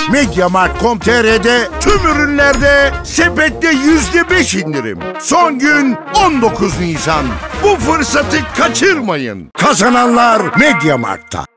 Mediamarkt.com.tr'de tüm ürünlerde sepette %5 indirim. Son gün 19 Nisan. Bu fırsatı kaçırmayın. Kazananlar Mediamarkt'ta.